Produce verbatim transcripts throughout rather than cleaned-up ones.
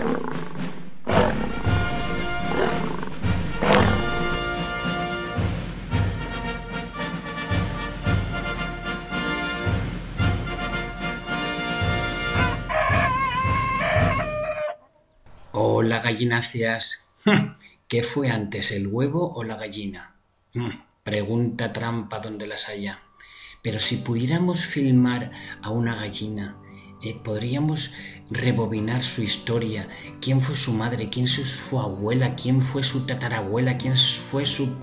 Hola gallináceas. ¿Qué fue antes, el huevo o la gallina? Pregunta trampa donde las haya. Pero si pudiéramos filmar a una gallina, eh, podríamos rebobinar su historia. ¿Quién fue su madre? ¿Quién fue su abuela? ¿Quién fue su tatarabuela? ¿Quién fue su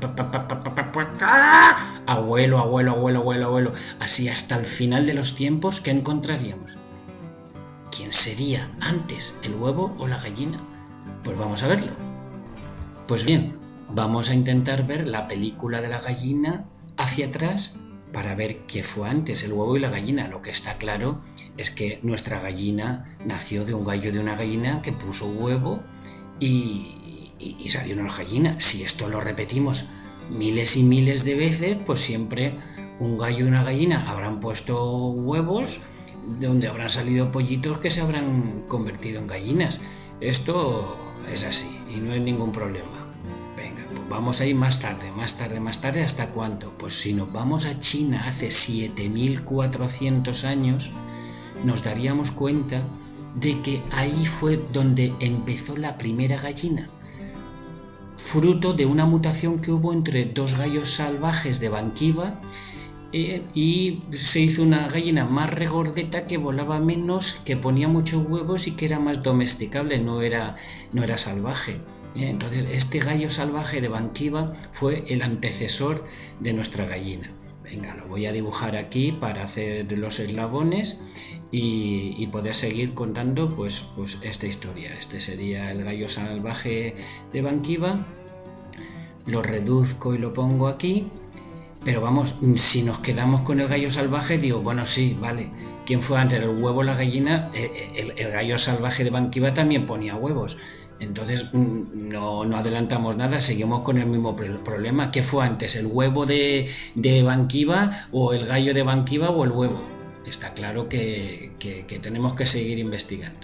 abuelo, abuelo, abuelo, abuelo, abuelo? Así hasta el final de los tiempos, ¿qué encontraríamos? ¿Quién sería antes, el huevo o la gallina? Pues vamos a verlo. Pues bien, vamos a intentar ver la película de la gallina hacia atrás para ver qué fue antes, el huevo y la gallina. Lo que está claro es que nuestra gallina nació de un gallo de una gallina que puso huevo y, y, y salió una gallina. Si esto lo repetimos miles y miles de veces, pues siempre un gallo y una gallina habrán puesto huevos, de donde habrán salido pollitos que se habrán convertido en gallinas. Esto es así y no hay ningún problema. Venga, pues vamos a ir más tarde, más tarde, más tarde. ¿Hasta cuánto? Pues si nos vamos a China hace siete mil cuatrocientos años, nos daríamos cuenta de que ahí fue donde empezó la primera gallina, fruto de una mutación que hubo entre dos gallos salvajes de Banquiva, Eh, y se hizo una gallina más regordeta que volaba menos, que ponía muchos huevos y que era más domesticable, no era, no era salvaje. ¿eh? Entonces este gallo salvaje de Banquiva fue el antecesor de nuestra gallina. Venga, lo voy a dibujar aquí para hacer los eslabones y, y poder seguir contando pues, pues esta historia. Este sería el gallo salvaje de Banquiva. Lo reduzco y lo pongo aquí. Pero vamos, si nos quedamos con el gallo salvaje, digo, bueno, sí, vale. ¿Quién fue antes, el huevo o la gallina? El, el, el gallo salvaje de Banquiva también ponía huevos. Entonces no, no adelantamos nada, seguimos con el mismo problema. ¿Qué fue antes, el huevo de, de Banquiva o el gallo de Banquiva o el huevo? Está claro que, que, que tenemos que seguir investigando.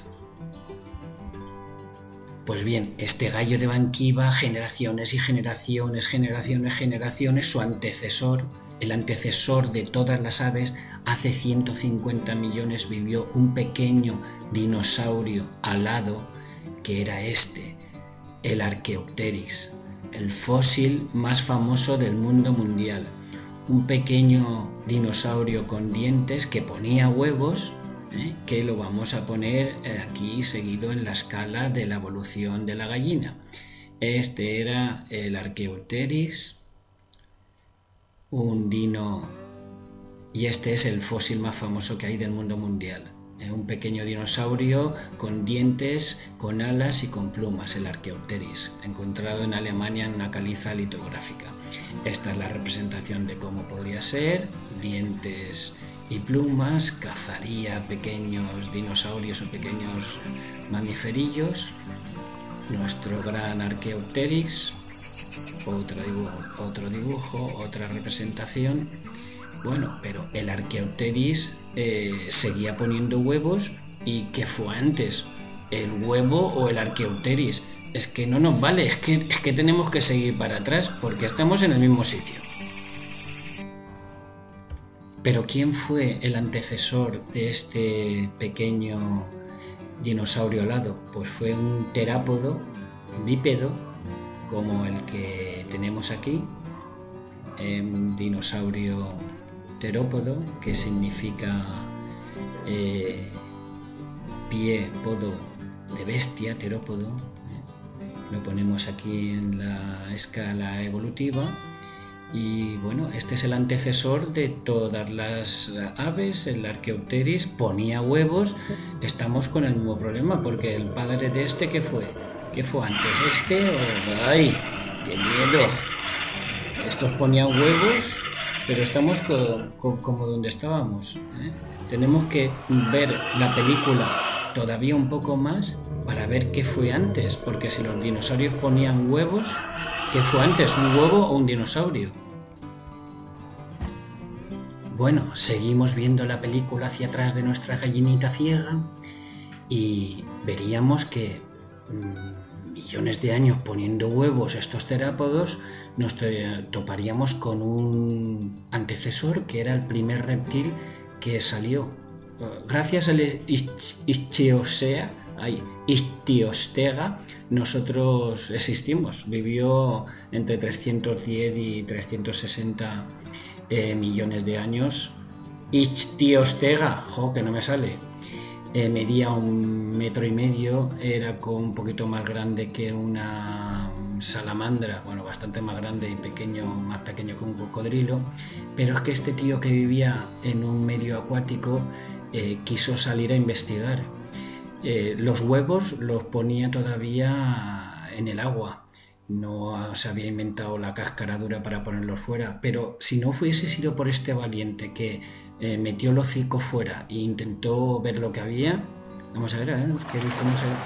Pues bien, este gallo de Banquiva, generaciones y generaciones, generaciones, generaciones, su antecesor, el antecesor de todas las aves, hace ciento cincuenta millones vivió un pequeño dinosaurio alado que era este, el Archaeopteryx, el fósil más famoso del mundo mundial. Un pequeño dinosaurio con dientes que ponía huevos, ¿Eh? que lo vamos a poner aquí seguido en la escala de la evolución de la gallina. Este era el Archaeopteryx, un dino, y este es el fósil más famoso que hay del mundo mundial. ¿eh? Un pequeño dinosaurio con dientes, con alas y con plumas, el Archaeopteryx, encontrado en Alemania en una caliza litográfica. Esta es la representación de cómo podría ser: dientes y plumas, cazaría pequeños dinosaurios o pequeños mamiferillos. Nuestro gran Archaeopteryx, otro dibujo, otro dibujo, otra representación. Bueno, pero el Archaeopteryx eh, seguía poniendo huevos. ¿Y qué fue antes, el huevo o el Archaeopteryx? Es que no nos vale, es que, es que tenemos que seguir para atrás porque estamos en el mismo sitio. Pero ¿quién fue el antecesor de este pequeño dinosaurio alado? Pues fue un terápodo bípedo como el que tenemos aquí, un dinosaurio terópodo, que significa eh, pie, podo de bestia, terópodo. ¿eh? Lo ponemos aquí en la escala evolutiva. Y bueno, este es el antecesor de todas las aves. El Archaeopteryx ponía huevos. Estamos con el mismo problema porque el padre de este, ¿qué fue? ¿Qué fue antes? ¿Este o...? ¡Ay! ¡Qué miedo! Estos ponían huevos, pero estamos co co como donde estábamos. ¿eh? Tenemos que ver la película todavía un poco más para ver qué fue antes, porque si los dinosaurios ponían huevos, ¿qué fue antes, un huevo o un dinosaurio? Bueno, seguimos viendo la película hacia atrás de nuestra gallinita ciega y veríamos que mmm, millones de años poniendo huevos estos terápodos, nos toparíamos con un antecesor que era el primer reptil que salió. Gracias al Ichthyostea, ay, Ichthyostega, nosotros existimos. Vivió entre trescientos diez y trescientos sesenta eh, millones de años. Ichthyostega, jo, que no me sale. Eh, medía un metro y medio, era con un poquito más grande que una salamandra, bueno, bastante más grande y pequeño, más pequeño que un cocodrilo, pero es que este tío que vivía en un medio acuático eh, quiso salir a investigar. Eh, los huevos los ponía todavía en el agua, no se había inventado la cáscara dura para ponerlos fuera, pero si no fuese sido por este valiente que eh, metió el hocico fuera e intentó ver lo que había, vamos a ver, a ver, cómo se...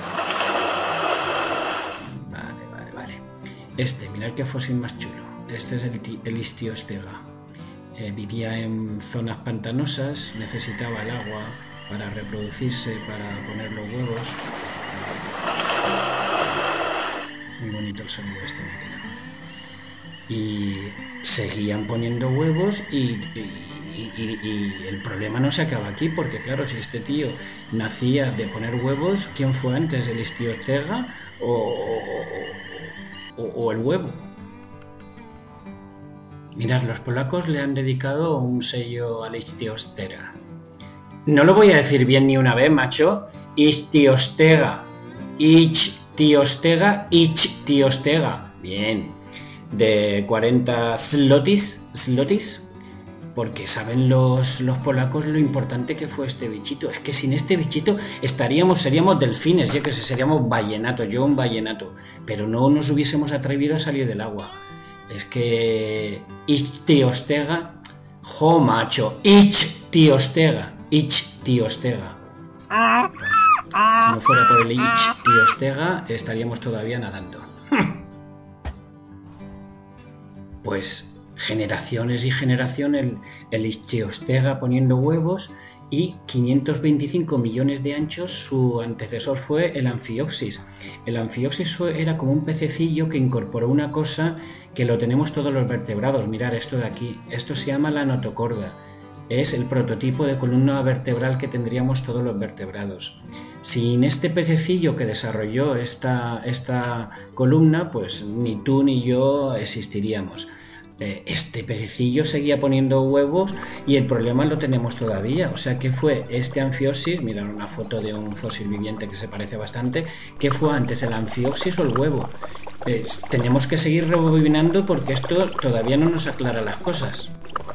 Vale, vale, vale. Este, mirad qué fósil más chulo. Este es el, el Ichthyostega. Eh, vivía en zonas pantanosas, necesitaba el agua para reproducirse, para poner los huevos. Muy bonito el sonido este, máquina. Y seguían poniendo huevos y, y, y, y el problema no se acaba aquí, porque claro, si este tío nacía de poner huevos, ¿quién fue antes, el Ichthyostega o, o, o el huevo? Mirad, los polacos le han dedicado un sello al Ichthyostega. No lo voy a decir bien ni una vez, macho. Ichthyostega. Ichthyostega. Ichthyostega. Bien. De cuarenta zlotys. Zlotys. Porque saben los, los polacos lo importante que fue este bichito. Es que sin este bichito estaríamos, seríamos delfines, ya que seríamos ballenato, yo un ballenato. Pero no nos hubiésemos atrevido a salir del agua. Es que Ichthyostega, jo macho, Ichthyostega, Ichthyostega. Si no fuera por el Ichthyostega, estaríamos todavía nadando. Pues generaciones y generaciones el, el Ichthyostega poniendo huevos, y quinientos veinticinco millones de años su antecesor fue el Amphioxus. El Amphioxus era como un pececillo que incorporó una cosa que lo tenemos todos los vertebrados. Mirad esto de aquí, esto se llama la notocorda. Es el prototipo de columna vertebral que tendríamos todos los vertebrados. Sin este pececillo que desarrolló esta, esta columna, pues ni tú ni yo existiríamos. Este pececillo seguía poniendo huevos y el problema lo tenemos todavía. O sea, ¿qué fue este Amphioxus? Mirad una foto de un fósil viviente que se parece bastante. ¿Qué fue antes, el Amphioxus o el huevo? Eh, tenemos que seguir rebobinando porque esto todavía no nos aclara las cosas.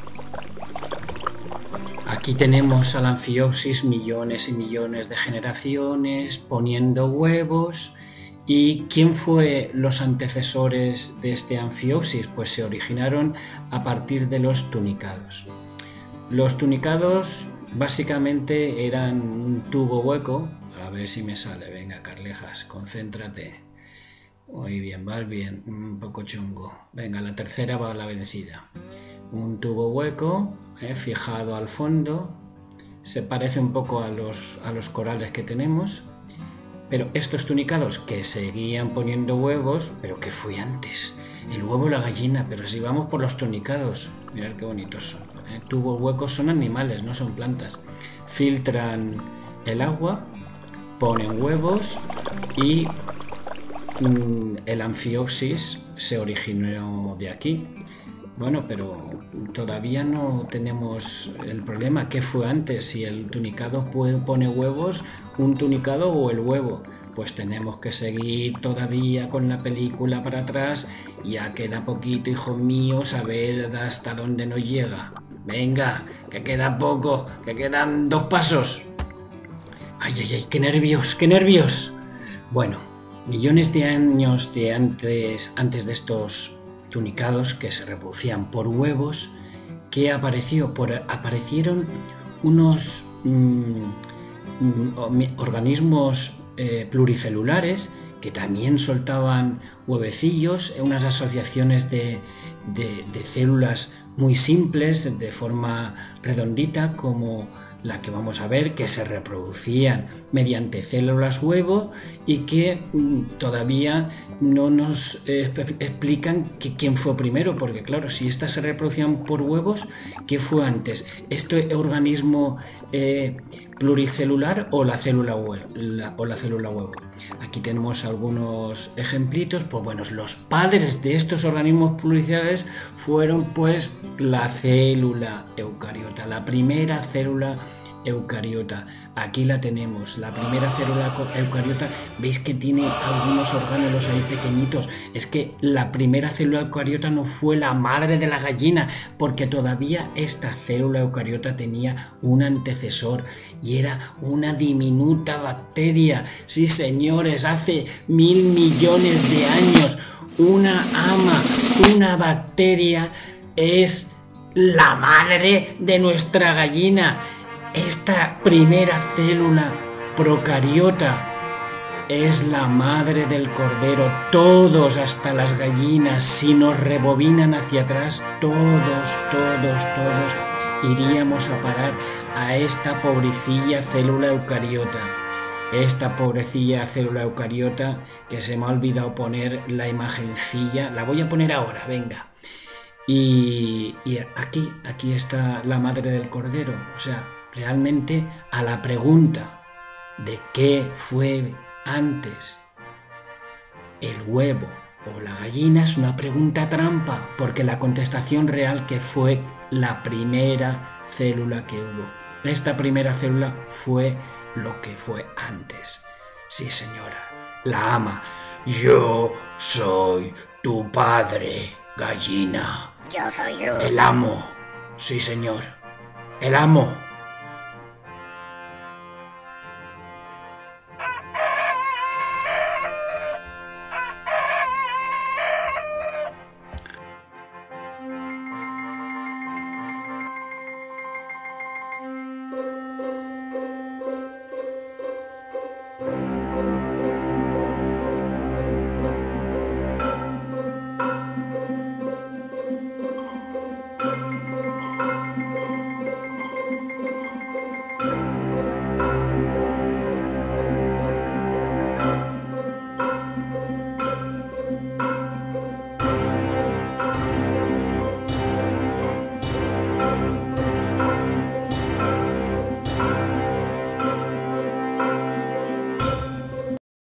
Aquí tenemos al Amphioxus millones y millones de generaciones poniendo huevos. ¿Y quién fue los antecesores de este Amphioxus? Pues se originaron a partir de los tunicados. Los tunicados básicamente eran un tubo hueco. A ver si me sale. Venga, Carlejas, concéntrate. Muy bien, vas bien. Un poco chungo. Venga, la tercera va a la vencida. Un tubo hueco, eh, fijado al fondo. Se parece un poco a los, a los corales que tenemos. Pero estos tunicados que seguían poniendo huevos, ¿pero qué fue antes? El huevo o la gallina, pero si vamos por los tunicados, mirad qué bonitos son. ¿eh? Tubos huecos son animales, no son plantas. Filtran el agua, ponen huevos y mmm, el Amphioxus se originó de aquí. Bueno, pero todavía no tenemos el problema. ¿Qué fue antes? Si el tunicado pone huevos, un tunicado o el huevo. Pues tenemos que seguir todavía con la película para atrás. Ya queda poquito, hijo mío, saber hasta dónde nos llega. Venga, que queda poco, que quedan dos pasos. Ay, ay, ay, qué nervios, qué nervios. Bueno, millones de años de antes, antes de estos tunicados que se reproducían por huevos, que apareció por, aparecieron unos mmm, organismos eh, pluricelulares que también soltaban huevecillos, unas asociaciones de, de, de células muy simples, de forma redondita, como la que vamos a ver, que se reproducían mediante células huevo y que mm, todavía no nos eh, explican que, quién fue primero, porque claro, si estas se reproducían por huevos, ¿qué fue antes? ¿Este organismo eh, pluricelular o la célula huevo, la, o la célula huevo? Aquí tenemos algunos ejemplitos. Pues bueno, los padres de estos organismos pluricelulares fueron pues la célula eucariota, la primera célula eucariota. Aquí la tenemos, la primera célula eucariota. Veis que tiene algunos orgánulos ahí pequeñitos. Es que la primera célula eucariota no fue la madre de la gallina, porque todavía esta célula eucariota tenía un antecesor y era una diminuta bacteria. Sí, señores, hace mil millones de años una ama, una bacteria es la madre de nuestra gallina. Esta primera célula procariota es la madre del cordero. Todos, hasta las gallinas, si nos rebobinan hacia atrás, todos, todos, todos iríamos a parar a esta pobrecilla célula eucariota. Esta pobrecilla célula eucariota, que se me ha olvidado poner la imagencilla, la voy a poner ahora, venga. Y, y aquí, aquí está la madre del cordero. O sea, realmente a la pregunta de qué fue antes, el huevo o la gallina, es una pregunta trampa, porque la contestación real que fue la primera célula que hubo. Esta primera célula fue lo que fue antes. Sí, señora, la ama. Yo soy tu padre, gallina. Yo soy Groot. El amo. Sí, señor. El amo.